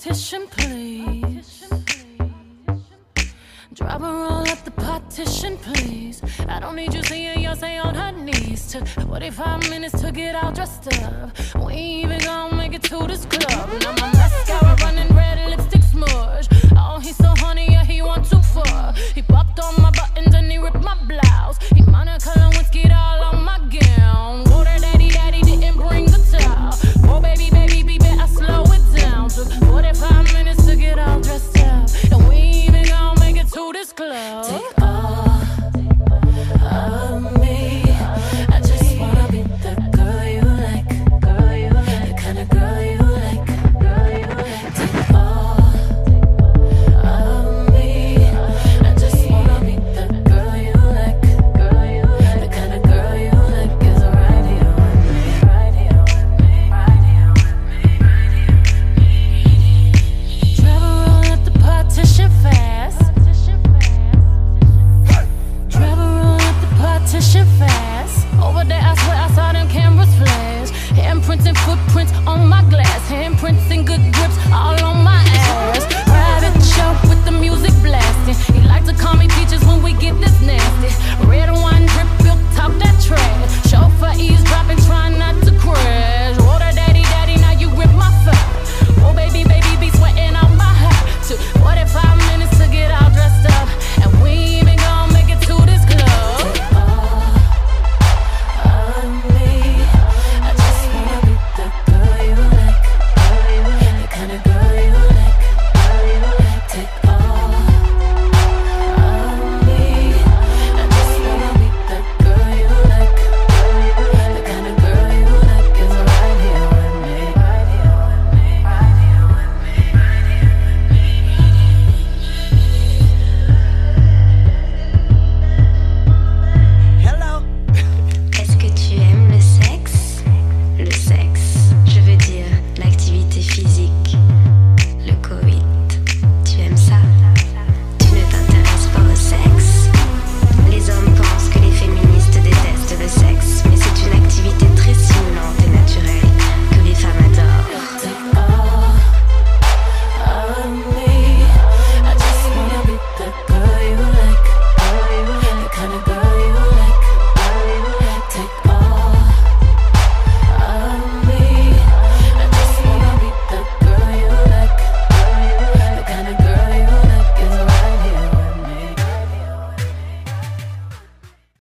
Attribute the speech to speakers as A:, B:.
A: partition, please. Drop her all up the partition, please. I don't need you seeing Beyonce on her knees. Took 45 minutes to get all dressed up. We ain't even gonna make it to this club. Now my mascara running red, lipstick smudge. Oh, he's so honey, yeah, he want too far. He popped on my buttons and he ripped my blouse. He Monica Lewinsky'd all on my gown. Water daddy, didn't bring the towel. Oh, baby, I slow it down. Took 45 minutes to get all dressed up. And we ain't even gonna make it to this club. Take all of me. I just wanna be the girl you like, the kind of girl you like, Take all of me. I just wanna be the girl you like, the kind of girl you like is right here with me, right here with me, right here with me, right here with me. Travel roll up the partition fast. Travel roll up the partition fast. Over there, I swear I saw them cameras flash. Handprints and footprints on my glass. Handprints and good grips all on my ass. Private show with the music blasting. He like to call me peaches when we get this nasty. Red wine